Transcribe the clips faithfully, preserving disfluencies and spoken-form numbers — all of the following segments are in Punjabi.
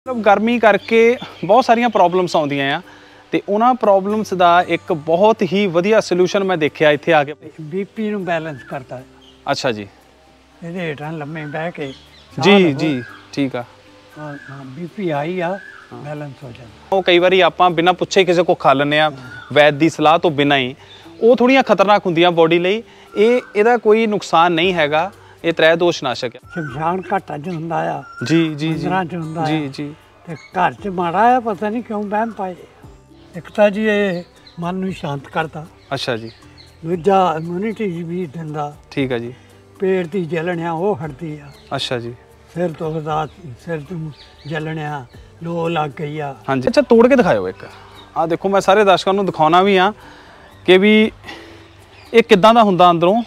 मतलब गर्मी करके बहुत सारिया प्रॉब्लम्स आउंदियां आ ते उन्हां प्रॉब्लम्स दा एक बहुत ही वधिया सोल्यूशन मैं देखिया इत्थे आके बीपी नूं बैलेंस करता है। अच्छा जी, इहदे हेठां लम्मे बह के जी जी ठीक आ, बीपी हाई आ बैलेंस हो जाता। वो कई बारी आपां बिना पुछे किसी को खा लैंदे आ वैद दी सलाह तो बिना ही, वो थोड़ियां खतरनाक हुंदियां बॉडी लई। ये इहदा कोई नुकसान नहीं हैगा, ये त्रै दोष नाशक है। शमशान घाटा च हुंदा आ, जी जी जी मंदरां च हुंदा जी आ जी ते घर च माड़ा आ, पता नहीं क्यों वहम पाए। एक तां जी ये मन नूं शांत करदा, अच्छा जी, दूजा इम्यूनिटी भी दिंदा, ठीक है जी, पेट दी जलणिया वो हटदी आ, अच्छा जी, सिर दुखदा सिर तों जलणिया लो लग गई आ। हाँ जी। अच्छा तोड़ के दिखाओ एक, आ देखो मैं सारे दर्शकों को दिखाना भी हाँ कि भी ये किदां दा हुंदा अंदरों।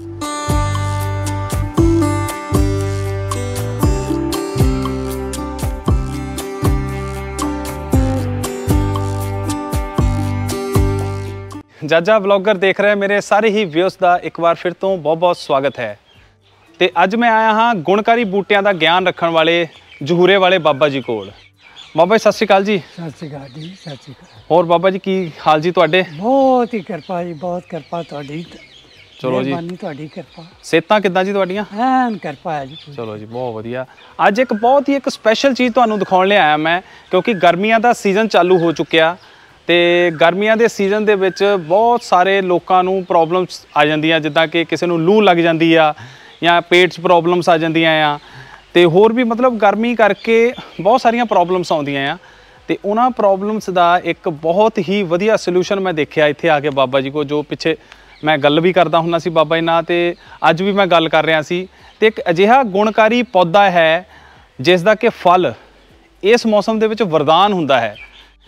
जाजा ब्लॉगर देख रहे मेरे सारे ही व्यूअर्स का एक बार फिर तो बहुत बहुत स्वागत है। तो अज मैं आया हाँ गुणकारी बूटियां का ज्ञान रखने वाले जहूरे वाले बाबा जी कोल। बाबा जी सत श्री अकाल जी। सत श्री अकाल जी, सत श्री अकाल। होर बाबा जी की हाल जी तुहाडे? बहुत ही किरपा जी, बहुत किरपा तुहाडी। चलो जी, तुहाडी किरपा। सेहतां किदां जी तुहाडियां? ऐन किरपा है जी। चलो जी बहुत वधिया। अज एक बहुत ही एक स्पैशल चीज़ तुहानूं दिखाउण लई आया मैं, क्योंकि गर्मियां दा सीजन चालू हो चुक्या ते गर्मियां दे सीजन दे विच बहुत सारे लोकां नूं प्रॉब्लम्स आ जांदियां, जिद्दां कि किसी नूं लू लग जांदी आ या पेट च प्रॉब्लम्स आ जांदियां आ ते होर भी मतलब गर्मी करके बहुत सारियां प्रॉब्लम्स आउंदियां आ ते उन्हां प्रॉब्लम्स दा एक बहुत ही वधिया सोल्यूशन मैं देखिया इत्थे आके बाबा जी को। जो पिछे मैं गल भी करदा हुंदा सी बाबा जी नाल ते अज भी मैं गल कर रहा सी ते एक अजिहा गुणकारी पौधा है जिस दा कि फल इस मौसम दे विच वरदान हुंदा है।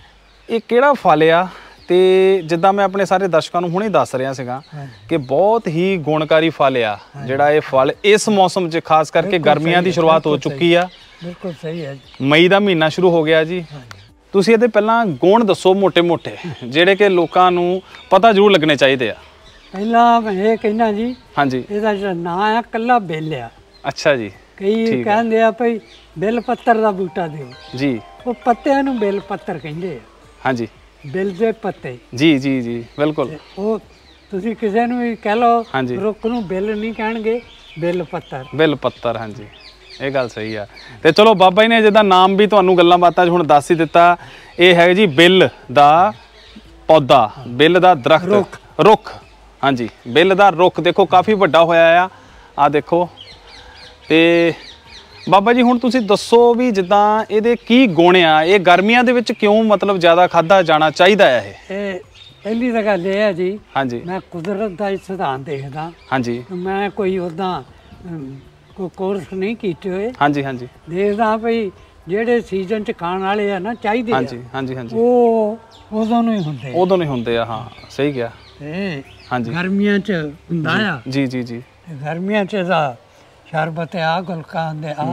ये किहड़ा फल आ ते जिद्दां मैं अपने सारे दर्शकों को हुणे दस रहा सीगा कि बहुत ही गुणकारी फल आ जिहड़ा ये फल इस मौसम च खास करके गर्मियां की शुरुआत हो चुकी आ। बिल्कुल सही है, मई का महीना शुरू हो गया जी। तुसीं इहदे पहलां गुण दसो मोटे मोटे जिहड़े कि लोकां नूं पता जरूर लगने चाहिए आ। पहला मैं ये कहना जी, हाँ जी, इहदा जिहड़ा नाम आ कल्ला बेल आ। अच्छा जी, कई कहंदे आ भई बेल पत्तर दा बूटा दिओ जी, वो पत्तिआं नूं बेल पत्तर कहंदे आ। हाँ जी, बिल दे पत्ते जी जी जी बिल्कुल। वो तुसीं किसी नूं भी कह लो, हाँ जी, रुख नूं बिल नहीं कहणगे, बिल पत्तर बिल पत्तर। हाँ जी, ये गल सही है। तो चलो बाबा जी ने जिद्दां नाम भी तुहानूं गल्लां बातां हुण दस ही दिता, ये है जी बिल दा पौधा, बिल दा दरख्त, रुख रुख। हाँ जी, बिल दा रुख देखो काफ़ी वड्डा होया आ, आ देखो। ते बाबा जी हुण तुसीं दसो भी जिद्दां इहदे की गुण आ, ये गर्मियां दे विच क्यों मतलब ज़्यादा खाधा जाना चाहिदा है? ये पहली तो गल ये है जी, हाँ जी, मैं कुदरत का सिद्धांत देखदा। हाँ जी, मैं कोई उदा कोई कोर्स नहीं कीते हुए। हाँ जी, हाँ जी, देखदा भई ਜਿਹੜੇ ਸੀਜ਼ਨ ਚ ਖਾਣ ਵਾਲੇ ਆ ਨਾ ਚਾਹੀਦੇ ਆ। ਹਾਂਜੀ ਹਾਂਜੀ ਹਾਂਜੀ, ਉਹ ਉਦੋਂ ਨਹੀਂ ਹੁੰਦੇ, ਉਦੋਂ ਨਹੀਂ ਹੁੰਦੇ ਆ। ਹਾਂ ਸਹੀ ਕਿਹਾ। ਤੇ ਹਾਂਜੀ ਗਰਮੀਆਂ ਚ ਹੁੰਦਾ ਆ। ਜੀ ਜੀ ਜੀ, ਗਰਮੀਆਂ ਚ ਦਾ ਸ਼ਰਬਤ ਆ, ਗੁਲਕਾ ਹੁੰਦੇ ਆ,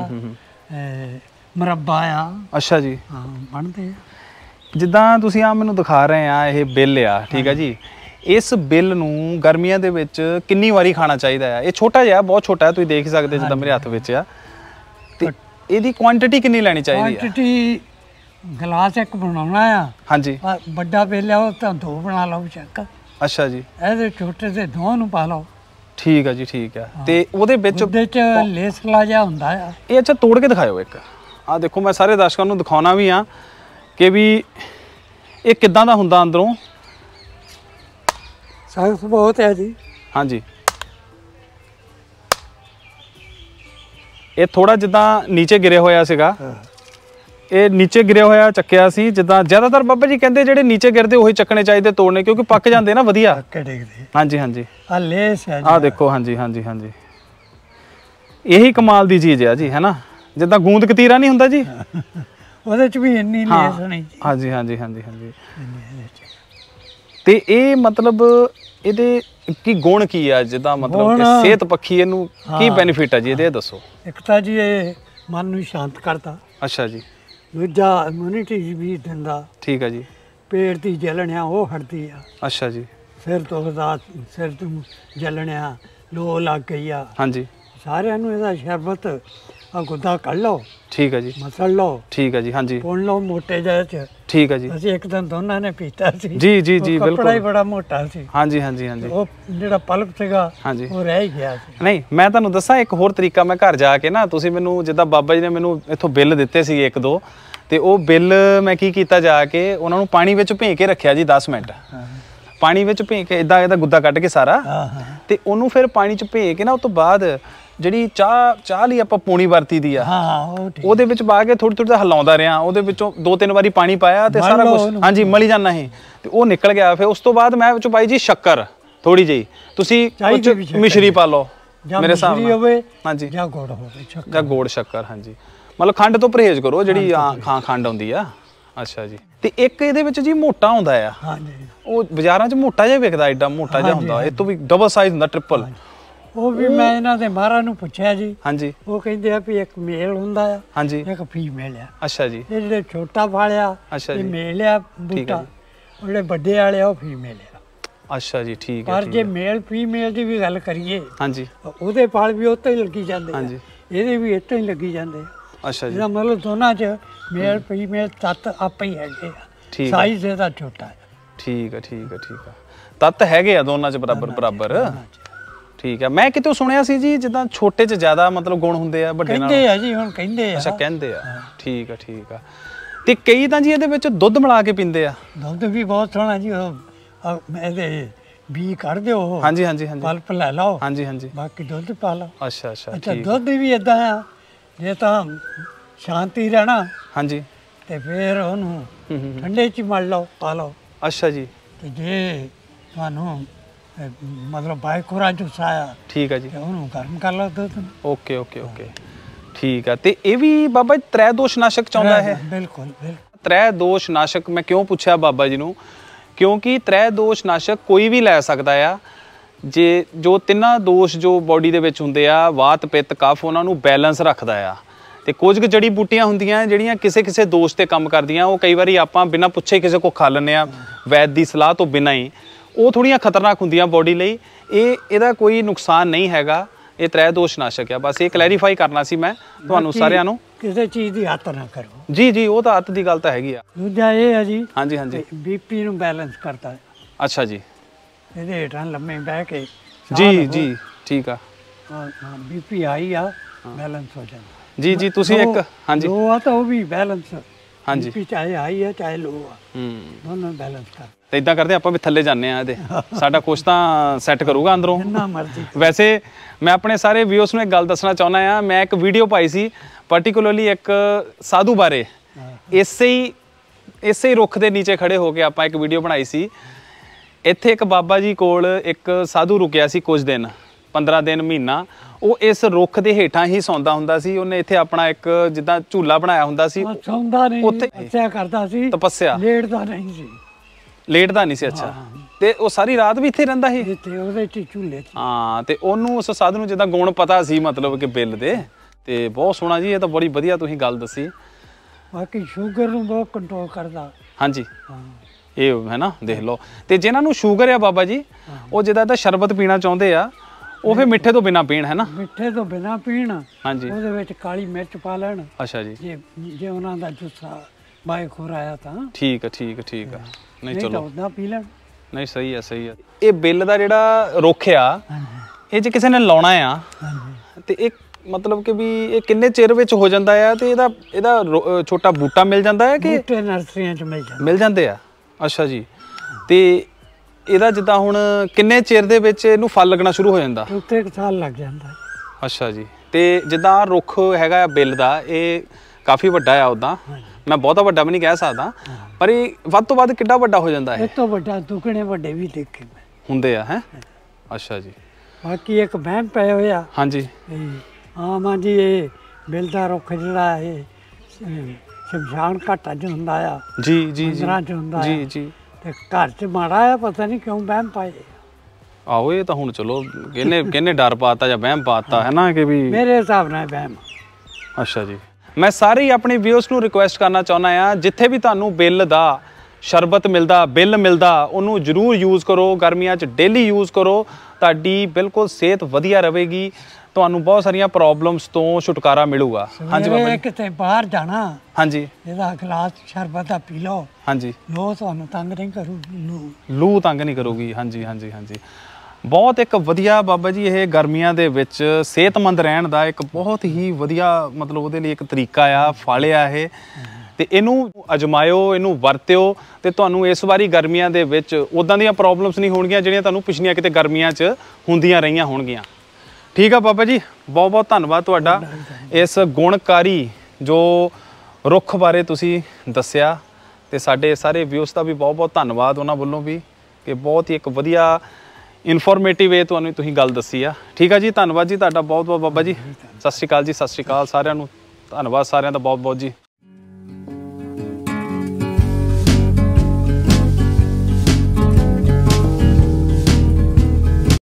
ਮੁਰੱਬਾ ਆ। ਅੱਛਾ ਜੀ, ਹਾਂ ਬਣਦੇ ਆ। ਜਿੱਦਾਂ ਤੁਸੀਂ ਆ ਮੈਨੂੰ ਦਿਖਾ ਰਹੇ ਆ ਇਹ ਬਿੱਲ ਆ, ਠੀਕ ਆ ਜੀ। ਇਸ ਬਿੱਲ ਨੂੰ ਗਰਮੀਆਂ ਦੇ ਵਿੱਚ ਕਿੰਨੀ ਵਾਰੀ ਖਾਣਾ ਚਾਹੀਦਾ ਆ? ਇਹ ਛੋਟਾ ਜਿਹਾ, ਬਹੁਤ ਛੋਟਾ, ਤੁਸੀਂ ਦੇਖ ਹੀ ਸਕਦੇ ਜਿੱਦਾਂ ਮੇਰੇ ਹੱਥ ਵਿੱਚ ਆ। ਤੇ ਇਹਦੀ ਕੁਆਂਟੀਟੀ ਕਿੰਨੀ ਲੈਣੀ ਚਾਹੀਦੀ ਹੈ? ਕੁਆਂਟੀਟੀ ਗਲਾਸ ਇੱਕ ਬਣਾਉਣਾ ਆ। ਹਾਂਜੀ, ਵੱਡਾ ਬਿੱਲ ਆ ਉਹ ਤਾਂ ਦੋ ਬਣਾ ਲਓ ਚੱਕ। ਅੱਛਾ ਜੀ, ਇਹਦੇ ਛੋਟੇ ਤੇ ਦੋ ਨੂੰ ਪਾ ਲਓ। ਠੀਕ ਆ ਜੀ, ਠੀਕ ਆ। ਤੇ ਉਹਦੇ ਵਿੱਚ ਉਹਦੇ ਚ ਲੇਸਲਾ ਜਿਹਾ ਹੁੰਦਾ ਆ। ਇਹ ਅੱਛਾ ਤੋੜ ਕੇ ਦਿਖਾਓ ਇੱਕ, ਆ ਦੇਖੋ ਮੈਂ ਸਾਰੇ ਦਰਸ਼ਕਾਂ ਨੂੰ ਦਿਖਾਉਣਾ ਵੀ ਆ ਕਿ ਵੀ ਇਹ ਕਿੱਦਾਂ ਦਾ ਹੁੰਦਾ ਅੰਦਰੋਂ। ਸਖਤ ਬਹੁਤ ਹੈ ਜੀ। ਹਾਂਜੀ, ਇਹ ਥੋੜਾ ਜਿੱਦਾਂ ਨੀਚੇ ਗਿਰਿਆ ਹੋਇਆ ਸੀਗਾ, ਇਹ ਨੀਚੇ ਗਿਰਿਆ ਹੋਇਆ ਚੱਕਿਆ ਸੀ। ਜਿੱਦਾਂ ਜ਼ਿਆਦਾਤਰ ਬਾਬਾ ਜੀ ਕਹਿੰਦੇ ਜਿਹੜੇ ਨੀਚੇ ਗਿਰਦੇ ਉਹੀ ਚੱਕਣੇ ਚਾਹੀਦੇ, ਤੋੜਨੇ, ਕਿਉਂਕਿ ਪੱਕ ਜਾਂਦੇ ਨਾ ਵਧੀਆ। ਹਾਂਜੀ ਹਾਂਜੀ, ਆ ਲੇਸ ਹੈ, ਆ ਦੇਖੋ। ਹਾਂਜੀ ਹਾਂਜੀ ਹਾਂਜੀ, ਇਹੀ ਕਮਾਲ ਦੀ ਚੀਜ਼ ਆ ਜੀ, ਹੈ ਨਾ। ਜਿੱਦਾਂ ਗੂੰਦ ਕਤੀਰਾ ਨਹੀਂ ਹੁੰਦਾ ਜੀ, ਉਹਦੇ ਚ ਵੀ ਇੰਨੀ ਲੇਸ ਨਹੀਂ। ਹਾਂਜੀ ਹਾਂਜੀ ਹਾਂਜੀ ਹਾਂਜੀ। ਤੇ ਇਹ ਮਤਲਬ ਇਹਦੇ ਕੀ ਗੁਣ ਕੀ ਆ, ਜਿੱਦਾਂ ਮਤਲਬ ਕਿ ਸਿਹਤ ਪੱਖੀ ਇਹਨੂੰ ਕੀ ਬੈਨੀਫਿਟ ਆ ਜੀ ਇਹਦੇ, ਦੱਸੋ। ਇੱਕ ਤਾਂ ਜੀ ਇਹ ਮਨ ਨੂੰ ਸ਼ਾਂਤ ਕਰਦਾ। ਅੱਛਾ ਜੀ, ਦੂਜਾ ਇਮਿਊਨਿਟੀ ਵੀ ਦਿੰਦਾ। ਠੀਕ ਆ ਜੀ, ਪੇਟ ਦੀ ਜਲਣਿਆ ਉਹ ਹਟਦੀ ਆ। ਅੱਛਾ ਜੀ, ਸਿਰ ਦੁਖਦਾ ਸਿਰ ਤੋਂ ਜਲਣਿਆ ਲੋ ਲੱਗ ਗਈ ਆ। ਹਾਂਜੀ, ਸਾਰਿਆਂ ਨੂੰ ਇਹਦਾ ਸ਼ਰਬਤ ਆ ਗੁੱਦਾ ਕੱਢ ਲਓ। ਠੀਕ ਹੈ ਜੀ। ਮਸਲ ਲਓ। ਠੀਕ ਹੈ ਜੀ। ਹਾਂਜੀ ਪੁਣ ਲਓ ਮੋਟੇ ਜਿਹੇ ਚ। ਠੀਕ ਹੈ ਜੀ। ਅਸੀਂ ਇੱਕ ਦਿਨ ਦੋਨਾਂ ਨੇ ਪੀਤਾ ਸੀ। ਜੀ ਜੀ ਜੀ ਬਿਲਕੁਲ। ਕੱਪੜਾ ਹੀ ਬੜਾ ਮੋਟਾ ਸੀ। ਹਾਂਜੀ ਹਾਂਜੀ ਹਾਂਜੀ। ਉਹ ਜਿਹੜਾ ਪਲਪ ਸੀਗਾ ਉਹ ਰਹਿ ਹੀ ਗਿਆ ਸੀ। ਨਹੀਂ ਮੈਂ ਤੁਹਾਨੂੰ ਦੱਸਾਂ ਇੱਕ ਹੋਰ ਤਰੀਕਾ, ਮੈਂ ਘਰ ਜਾ ਕੇ ਨਾ, ਤੁਸੀਂ ਮੈਨੂੰ ਜਿੱਦਾਂ ਬਾਬਾ ਜੀ ਨੇ ਮੈਨੂੰ ਇੱਥੋਂ ਬਿੱਲ ਦਿੱਤੇ ਸੀ ਇੱਕ ਦੋ, ਤੇ ਉਹ ਬਿੱਲ ਮੈਂ ਕੀ ਕੀਤਾ, ਜਾ ਕੇ ਉਹਨਾਂ ਨੂੰ ਪਾਣੀ ਵਿੱਚ ਭੇ ਕੇ ਰੱਖਿਆ ਜੀ ਦਸ ਮਿੰਟ। ਪਾਣੀ ਵਿੱਚ ਭੇ ਕੇ ਇਦਾਂ ਇਹਦਾ ਗੁੱਦਾ ਕੱਢ ਕੇ ਸਾਰਾ, ਤੇ ਉਹਨੂੰ ਫਿਰ ਪਾਣੀ 'ਚ ਭੇ ਕੇ ਨਾ, ਉਸ ਤੋਂ ਬਾਅਦ ਜਿਹੜੀ ਚਾਹ ਚਾਹ ਲਈ ਆਪਾਂ ਪੂਣੀ ਵਰਤੀ ਦੀ ਆ, ਉਹਦੇ ਵਿੱਚ ਪਾ ਕੇ ਥੋੜੀ ਥੋੜੀ ਜਿਹਾ ਹਿਲਾਉਂਦਾ ਰਿਹਾ, ਉਹਦੇ ਵਿੱਚੋਂ ਦੋ ਤਿੰਨ ਵਾਰੀ ਪਾਣੀ ਪਾਇਆ ਤੇ ਸਾਰਾ ਕੁਝ ਹਾਂਜੀ ਮਲੀ ਜਾਂਦਾ ਸੀ, ਤੇ ਉਹ ਨਿਕਲ ਗਿਆ। ਫਿਰ ਉਸ ਤੋਂ ਬਾਅਦ ਮੈਂ ਵਿੱਚ ਪਾਈ ਜੀ ਸ਼ੱਕਰ ਥੋੜੀ ਜਿਹੀ, ਤੁਸੀਂ ਮਿਸ਼ਰੀ ਪਾ ਲਓ ਮੇਰੇ ਹਿਸਾਬ ਨਾਲ। ਹਾਂਜੀ ਜਾਂ ਗੁੜ ਹੋਵੇ, ਜਾਂ ਗੁੜ ਸ਼ੱਕਰ। ਹਾਂਜੀ ਮਤਲਬ ਖੰਡ ਤੋਂ ਪਰਹੇਜ਼ ਕਰੋ, ਜਿਹੜੀ ਖਾਂ ਖੰਡ ਆਉਂਦੀ ਆ। ਅੱਛਾ ਜੀ। ਤੇ ਇੱਕ ਇਹਦੇ ਵਿੱਚ ਜੀ ਮੋਟਾ ਹੁੰਦਾ ਆ, ਉਹ ਬਾਜ਼ਾਰਾਂ 'ਚ ਮੋਟਾ ਜਿਹਾ ਵਿਕਦਾ, ਐਡਾ ਮੋਟਾ ਜਿਹਾ ਹੁੰਦਾ, ਇਹ ਤੋਂ ਵੀ ਡਬਲ ਸਾਈਜ਼ ਹੁੰਦਾ, ਟ੍ਰਿਪਲ। ਉਹ ਵੀ ਮੈਂ ਇਹਨਾਂ ਦੇ ਮਹਾਰਾਜ ਨੂੰ ਪੁੱਛਿਆ ਜੀ। ਹਾਂਜੀ। ਉਹ ਕਹਿੰਦੇ ਆ ਵੀ ਇੱਕ ਮੇਲ ਹੁੰਦਾ ਆ, ਹਾਂਜੀ, ਇੱਕ ਫੀਮੇਲ ਆ। ਅੱਛਾ ਜੀ। ਇਹ ਜਿਹੜੇ ਛੋਟਾ ਫਾਲਿਆ ਇਹ ਮੇਲ ਆ ਬੂਟਾ, ਜਿਹੜੇ ਵੱਡੇ ਵਾਲੇ ਆ ਉਹ ਫੀਮੇਲ ਆ। ਅੱਛਾ ਜੀ। ਠੀਕ ਹੈ। ਪਰ ਜੇ ਮੇਲ ਫੀਮੇਲ ਦੀ ਵੀ ਗੱਲ ਕਰੀਏ, ਹਾਂਜੀ, ਉਹਦੇ ਫਲ ਵੀ ਉੱਤੇ ਹੀ ਲੱਗੀ ਜਾਂਦੇ, ਹਾਂਜੀ, ਇਹਦੇ ਵੀ ਇੱਥੇ ਹੀ ਲੱਗੀ ਜਾਂਦੇ। ਅੱਛਾ ਜੀ। ਇਹਦਾ ਮਤਲਬ ਦੋਨਾਂ 'ਚ ਮੇਲ ਫੀਮੇਲ ਤੱਤ ਆਪੇ ਹੀ ਹੈਗੇ ਆ, ਸਾਈਜ਼ ਇਹਦਾ ਛੋਟਾ ਹੈ। ਠੀਕ ਹੈ ਠੀਕ ਹੈ ਠੀਕ ਹੈ। ਤੱਤ ਹੈਗੇ ਆ ਦੋਨਾਂ 'ਚ ਬਰਾਬਰ ਬਰਾਬਰ। ਠੀਕ ਹੈ। ਮੈਂ ਕਿਤੇ ਸੁਣਿਆ ਸੀ ਜੀ ਜਿੱਦਾਂ ਛੋਟੇ 'ਚ ਜ਼ਿਆਦਾ ਮਤਲਬ ਗੁਣ ਹੁੰਦੇ ਆ, ਵੱਡੇ ਨਾਲ ਕਹਿੰਦੇ ਆ ਜੀ, ਹੁਣ ਕਹਿੰਦੇ ਆ। ਅੱਛਾ ਕਹਿੰਦੇ ਆ। ਠੀਕ ਆ ਠੀਕ ਆ। ਤੇ ਕਈ ਤਾਂ ਜੀ ਇਹਦੇ ਵਿੱਚ ਦੁੱਧ ਮਿਲਾ ਕੇ ਪੀਂਦੇ ਆ। ਦੁੱਧ ਵੀ ਬਹੁਤ ਸੋਹਣਾ ਜੀ, ਉਹ ਇਹਦੇ ਬੀ ਕੱਢ ਦਿਓ। ਹਾਂਜੀ ਹਾਂਜੀ ਹਾਂਜੀ। ਪਲਪ ਲੈ ਲਓ। ਹਾਂਜੀ ਹਾਂਜੀ। ਬਾਕੀ ਦੁੱਧ ਪਾ ਲਓ। ਅੱਛਾ ਅੱਛਾ। ਅੱਛਾ ਦੁੱਧ ਵੀ ਇਦਾਂ ਆ, ਜੇ ਤਾਂ ਸ਼ਾਂਤੀ ਰਹਿਣਾ, ਹਾਂਜੀ, ਤੇ ਫਿਰ ਉਹਨੂੰ ਠੰਡੇ 'ਚ ਮਲ ਲਓ, ਪਾ ਲਓ। ਅੱਛਾ ਜੀ। ਤੇ ਜੇ ਤੁਹਾਨੂੰ ਮਤਲਬ ਬਾਈ ਖੁਰਾ ਜੂਸ ਆਇਆ, ਠੀਕ ਹੈ ਜੀ, ਉਹਨੂੰ ਗਰਮ ਕਰ ਲਓ ਦੁੱਧ। Okay okay okay. ਠੀਕ ਹੈ। ਤੇ ਇਹ ਵੀ ਬਾਬਾ ਤ੍ਰੈ ਦੋਸ਼ ਨਾਸ਼ਕ ਚਾਹੁੰਦਾ ਹੈ? ਬਿਲਕੁਲ ਬਿਲਕੁਲ। ਤ੍ਰੈ ਦੋਸ਼ ਨਾਸ਼ਕ ਮੈਂ ਕਿਉਂ ਪੁੱਛਿਆ ਬਾਬਾ ਜੀ ਨੂੰ, ਕਿਉਂਕਿ ਤ੍ਰੈ ਦੋਸ਼ ਨਾਸ਼ਕ ਕੋਈ ਵੀ ਲੈ ਸਕਦਾ ਆ। ਜੇ ਜੋ ਤਿੰਨਾਂ ਦੋਸ਼ ਜੋ ਬੋਡੀ ਦੇ ਵਿੱਚ ਹੁੰਦੇ ਆ, ਵਾਤ ਪਿੱਤ ਕਫ, ਉਹਨਾਂ ਨੂੰ ਬੈਲੈਂਸ ਰੱਖਦਾ ਆ। ਤੇ ਕੁਝ ਕੁ ਜੜੀ ਬੂਟੀਆਂ ਹੁੰਦੀਆਂ ਜਿਹੜੀਆਂ ਕਿਸੇ ਕਿਸੇ ਦੋਸ਼ ਤੇ ਕੰਮ ਕਰਦੀਆਂ, ਉਹ ਕਈ ਵਾਰੀ ਆਪਾਂ ਬਿਨਾਂ ਪੁੱਛੇ ਕਿਸੇ ਕੋਲ ਖਾ ਲੈਂਦੇ ਆ, ਵੈਦ ਦੀ ਸਲਾਹ ਤੋਂ ਬਿਨਾਂ ਹੀ, ਉਹ ਥੋੜ੍ਹੀਆਂ ਖਤਰਨਾਕ ਹੁੰਦੀਆਂ ਬੋਡੀ ਲਈ। ਇਹ ਇਹਦਾ ਕੋਈ ਨੁਕਸਾਨ ਨਹੀਂ ਹੈਗਾ, ਇਹ ਤ੍ਰੈ ਦੋਸ਼ ਨਾਸ਼ਕ ਆ। ਬਸ ਇਹ ਕਲੈਰੀਫਾਈ ਕਰਨਾ ਸੀ ਮੈਂ ਤੁਹਾਨੂੰ ਸਾਰਿਆਂ ਨੂੰ। ਕਿਸੇ ਚੀਜ਼ ਦੀ ਹੱਤ ਨਾ ਕਰੋ। ਜੀ ਜੀ, ਉਹ ਤਾਂ ਹੱਤ ਦੀ ਗੱਲ ਤਾਂ ਹੈਗੀ ਆ। ਦੂਜਾ ਇਹ ਹੈ ਜੀ, ਹਾਂਜੀ ਹਾਂਜੀ, ਬੀਪੀ ਨੂੰ ਬੈਲੈਂਸ ਕਰਦਾ ਹੈ। ਅੱਛਾ ਜੀ। ਇਹਦੇ ਹੇਠਾਂ ਲੰਮੇ ਬਹਿ ਕੇ, ਜੀ ਜੀ, ਠੀਕ ਆ, ਬੀਪੀ ਹਾਈ ਆ, ਬੈਲੈਂਸ ਹੋ ਜਾਂਦਾ। ਜੀ ਜੀ। ਤੁਸੀਂ ਇੱਕ, ਹਾਂਜੀ, ਲੋ ਆ ਤਾਂ ਉਹ ਵੀ ਬੈਲੈਂਸ, ਹਾਂਜੀ, ਬੀਪੀ ਚਾਹੇ ਹਾਈ ਆ ਚਾਹੇ ਲੋ ਆ, ਦੋਨੋਂ ਬੈਲੈਂਸ ਕਰ। ਤੇ ਇਦਾਂ ਕਰਦੇ ਆਪਾਂ ਵੀ ਥੱਲੇ ਜਾਂਦੇ ਆ, ਇਹਦੇ ਸਾਡਾ ਕੁਛ ਤਾਂ ਸੈੱਟ ਕਰੂਗਾ ਅੰਦਰੋਂ, ਜਿੰਨਾ ਮਰਜ਼ੀ। ਵੈਸੇ ਮੈਂ ਆਪਣੇ ਸਾਰੇ ਵਿਊਅਰਸ ਨੂੰ ਇੱਕ ਗੱਲ ਦੱਸਣਾ ਚਾਹੁੰਦਾ ਆ, ਮੈਂ ਇੱਕ ਵੀਡੀਓ ਪਾਈ ਸੀ ਪਾਰਟੀਕੂਲਰਲੀ ਇੱਕ ਸਾਧੂ ਬਾਰੇ, ਇਸੇ ਹੀ ਇਸੇ ਹੀ ਰੁੱਖ ਦੇ ਨੀਚੇ ਖੜੇ ਹੋ ਕੇ ਆਪਾਂ ਇੱਕ ਵੀਡੀਓ ਬਣਾਈ ਸੀ। ਇੱਥੇ ਇੱਕ ਬਾਬਾ ਜੀ ਕੋਲ ਇੱਕ ਸਾਧੂ ਰੁਕਿਆ ਸੀ ਕੁਝ ਦਿਨ, ਪੰਦਰਾਂ ਦਿਨ, ਮਹੀਨਾ। ਉਹ ਇਸ ਰੁੱਖ ਦੇ ਹੇਠਾਂ ਹੀ ਸੌਂਦਾ ਹੁੰਦਾ ਸੀ। ਉਹਨੇ ਇੱਥੇ ਆਪਣਾ ਇੱਕ ਜਿੱਦਾਂ ਝੂਲਾ ਬਣਾਇਆ ਹੁੰਦਾ ਸੀ, ਸੌਂਦਾ ਨਹੀਂ, ਉੱਥੇ ਤਪੱਸਿਆ ਕਰਦਾ ਸੀ। ਤਪੱਸਿਆ, ਲੇਟਦਾ ਨਹੀਂ ਸੀ। ਲੇਟਦਾ ਨਹੀਂ ਸੀ। ਅੱਛਾ। ਤੇ ਉਹ ਸਾਰੀ ਰਾਤ ਵੀ ਇੱਥੇ ਰਹਿੰਦਾ ਸੀ, ਇੱਥੇ ਉਹਦੇ ਚ ਝੂਲੇ ਚ। ਹਾਂ। ਤੇ ਉਹਨੂੰ, ਉਸ ਸਾਧੂ ਨੂੰ ਜਿੱਦਾਂ ਗੁਣ ਪਤਾ ਸੀ ਮਤਲਬ ਕਿ ਬਿੱਲ ਦੇ, ਤੇ ਬਹੁਤ ਸੋਹਣਾ ਜੀ। ਇਹ ਤਾਂ ਬੜੀ ਵਧੀਆ ਤੁਸੀਂ ਗੱਲ ਦੱਸੀ। ਬਾਕੀ ਸ਼ੂਗਰ ਨੂੰ ਬਹੁਤ ਕੰਟਰੋਲ ਕਰਦਾ। ਹਾਂਜੀ। ਇਹ ਹੈ ਨਾ, ਦੇਖ ਲਓ। ਤੇ ਜਿਨ੍ਹਾਂ ਨੂੰ ਸ਼ੂਗਰ ਆ ਬਾਬਾ ਜੀ, ਉਹ ਜਿੱਦਾਂ ਦਾ ਸ਼ਰਬਤ ਪੀਣਾ ਚਾਹੁੰਦੇ ਆ, ਉਹ ਫਿਰ ਮਿੱਠੇ ਤੋਂ ਬਿਨਾਂ ਪੀਣ, ਹੈ ਨਾ? ਮਿੱਠੇ ਤੋਂ ਬਿਨਾਂ ਪੀਣ। ਹਾਂਜੀ। ਉਹਦੇ ਵਿੱਚ ਕਾਲੀ ਮਿਰਚ ਪਾ ਲੈਣ। ਅੱਛਾ ਜੀ। ਜੇ ਜੇ ਉਹਨਾਂ ਦਾ ਜੁੱਸਾ ਬਾਈ ਖੁਰ ਆਇਆ ਤਾਂ ਠੀਕ ਹੈ ਠੀਕ ਹੈ ਠੀਕ ਹੈ। ਨਹੀਂ ਚਲੋ, ਉਹਦਾ ਪੀ ਲੈਣ। ਨਹੀਂ ਸਹੀ ਹੈ ਸਹੀ ਹੈ। ਇਹ ਬਿੱਲ ਦਾ ਜਿਹੜਾ ਰੁੱਖ ਆ, ਇਹ ਜੇ ਕਿਸੇ ਨੇ ਲਾਉਣਾ ਆ, ਤੇ ਇਹ ਮਤਲਬ ਕਿ ਵੀ ਇਹ ਕਿੰਨੇ ਚਿਰ ਵਿੱਚ ਹੋ ਜਾਂਦਾ ਆ, ਤੇ ਇਹਦਾ ਇਹਦਾ ਛੋਟਾ ਬੂਟਾ ਮਿਲ ਜਾਂਦਾ ਹੈ ਕਿ ਬੂਟੇ ਨਰਸਰੀਆਂ 'ਚ ਮਿਲ ਜਾਂਦੇ? ਮਿਲ ਜਾਂਦੇ ਆ। ਅੱਛਾ ਜੀ। ਤੇ ਇਹਦਾ ਜਿੱਦਾਂ ਹੁਣ ਕਿੰਨੇ ਚਿਰ ਦੇ ਵਿੱਚ ਇਹਨੂੰ ਫਲ ਲੱਗਣਾ ਸ਼ੁਰੂ ਹੋ ਜਾਂਦਾ? ਉੱਤੇ ਇੱਕ ਸਾਲ ਲੱਗ ਜਾਂਦਾ। ਅੱਛਾ ਜੀ। ਤੇ ਜਿੱਦਾਂ ਰੁੱਖ ਹੈਗਾ ਆ ਬਿੱਲ ਦਾ, ਇਹ ਕਾਫੀ ਵੱਡਾ ਆ। ਉੱਦਾਂ ਮੈਂ ਬਹੁਤਾ ਵੱਡਾ ਵੀ ਨਹੀਂ ਕਹਿ ਸਕਦਾ, ਪਰ ਇਹ ਵੱਧ ਤੋਂ ਵੱਧ ਕਿੱਡਾ ਵੱਡਾ ਹੋ ਜਾਂਦਾ ਹੈ? ਇਹ ਤੋਂ ਵੱਡਾ ਦੁੱਗਣੇ ਵੱਡੇ ਵੀ ਦੇਖੇ ਹੁੰਦੇ ਆ। ਹੈ। ਅੱਛਾ ਜੀ। ਬਾਕੀ ਇੱਕ ਵਹਿਮ ਪਏ ਹੋਇਆ। ਹਾਂਜੀ। ਆਮ ਆ ਜੀ, ਇਹ ਬਿੱਲ ਦਾ ਰੁੱਖ ਜਿਹੜਾ ਇਹ ਸ਼ਮਸ਼ਾਨ ਘਾਟਾਂ 'ਚ ਹੁੰਦਾ ਆ। ਜੀ ਜੀ ਜੀ ਹੁੰਦਾ ਜੀ ਜੀ। ਤੇ ਘਰ 'ਚ ਮਾੜਾ ਆ, ਪਤਾ ਨਹੀਂ ਕਿਉਂ ਵਹਿਮ ਪਾਏ। ਆਹੋ, ਇਹ ਤਾਂ ਹੁਣ ਚਲੋ ਕਿਹਨੇ ਕਿਹਨੇ ਡਰ ਪਾਤਾ ਜਾਂ ਵਹਿਮ ਪਾਤਾ, ਹੈ ਨਾ, ਕਿ ਵੀ ਮੇਰੇ ਹਿਸਾਬ ਨਾਲ ਵਹਿਮ। ਅੱਛਾ ਜੀ। ਮੈਂ ਸਾਰੇ ਆਪਣੇ ਵਿਊਅਰਸ ਨੂੰ ਰਿਕੁਐਸਟ ਕਰਨਾ ਚਾਹੁੰਦਾ ਆ, ਜਿੱਥੇ ਵੀ ਤੁਹਾਨੂੰ ਬਿੱਲ ਦਾ ਸ਼ਰਬਤ ਮਿਲਦਾ, ਬਿੱਲ ਮਿਲਦਾ, ਉਹਨੂੰ ਜ਼ਰੂਰ ਯੂਜ਼ ਕਰੋ। ਗਰਮੀਆਂ 'ਚ ਡੇਲੀ ਯੂਜ਼ ਕਰੋ, ਤੁਹਾਡੀ ਬਿਲਕੁਲ ਸਿਹਤ ਵਧੀਆ ਰਹੇਗੀ। ਤੁਹਾਨੂੰ ਬਹੁਤ ਸਾਰੀਆਂ ਪ੍ਰੋਬਲਮਸ ਤੋਂ ਛੁਟਕਾਰਾ ਮਿਲੂਗਾ। ਹਾਂਜੀ ਬਾਬਾ ਜੀ, ਕਿਤੇ ਬਾਹਰ ਜਾਣਾ, ਹਾਂਜੀ, ਇਹਦਾ ਗਲਾਸ ਸ਼ਰਬਤ ਦਾ ਪੀ ਲਓ, ਹਾਂਜੀ, ਲੋ ਤੁਹਾਨੂੰ ਤੰਗ ਨਹੀਂ ਕਰੂਗੀ, ਲੂ ਲੂ ਤੰਗ ਨਹੀਂ ਕਰੂਗੀ। ਹਾਂਜੀ ਹਾਂਜੀ ਹਾਂਜੀ, ਬਹੁਤ ਇੱਕ ਵਧੀਆ ਬਾਬਾ ਜੀ, ਇਹ ਗਰਮੀਆਂ ਦੇ ਵਿੱਚ ਸਿਹਤਮੰਦ ਰਹਿਣ ਦਾ ਇੱਕ ਬਹੁਤ ਹੀ ਵਧੀਆ ਮਤਲਬ ਉਹਦੇ ਲਈ ਇੱਕ ਤਰੀਕਾ ਆ, ਫਲ ਆ ਇਹ। ਤੇ ਇਹਨੂੰ ਅਜਮਾਇਓ, ਇਹਨੂੰ ਵਰਤਿਓ, ਤੇ ਤੁਹਾਨੂੰ ਇਸ ਵਾਰੀ ਗਰਮੀਆਂ ਦੇ ਵਿੱਚ ਉਦਾਂ ਦੀਆਂ ਪ੍ਰੋਬਲਮਸ ਨਹੀਂ ਹੋਣਗੀਆਂ ਜਿਹੜੀਆਂ ਤੁਹਾਨੂੰ ਪਿਛਲੀਆਂ ਕਿਤੇ ਗਰਮੀਆਂ 'ਚ ਹੁੰਦੀਆਂ ਰਹੀਆਂ ਹੋਣਗੀਆਂ। ਠੀਕ ਆ ਬਾਬਾ ਜੀ, ਬਹੁਤ ਬਹੁਤ ਧੰਨਵਾਦ ਤੁਹਾਡਾ ਇਸ ਗੁਣਕਾਰੀ ਜੋ ਰੁੱਖ ਬਾਰੇ ਤੁਸੀਂ ਦੱਸਿਆ, ਤੇ ਸਾਡੇ ਸਾਰੇ ਵਿਊਸ ਦਾ ਵੀ ਬਹੁਤ ਬਹੁਤ ਧੰਨਵਾਦ ਉਹਨਾਂ ਵੱਲੋਂ ਵੀ, ਕਿ ਬਹੁਤ ਹੀ ਇੱਕ ਵਧੀਆ ਇਨਫੋਰਮੇਟਿਵ ਵੇ ਤੁਹਾਨੂੰ ਤੁਸੀਂ ਗੱਲ ਦੱਸੀ ਆ। ਠੀਕ ਆ ਜੀ, ਧੰਨਵਾਦ ਜੀ ਤੁਹਾਡਾ ਬਹੁਤ ਬਹੁਤ ਬਾਬਾ ਜੀ। ਸਤਿ ਸ਼੍ਰੀ ਅਕਾਲ ਜੀ, ਸਤਿ ਸ਼੍ਰੀ ਅਕਾਲ ਸਾਰਿਆਂ ਨੂੰ, ਧੰਨਵਾਦ ਸਾਰਿਆਂ ਦਾ ਬਹੁਤ ਬਹੁਤ ਜੀ।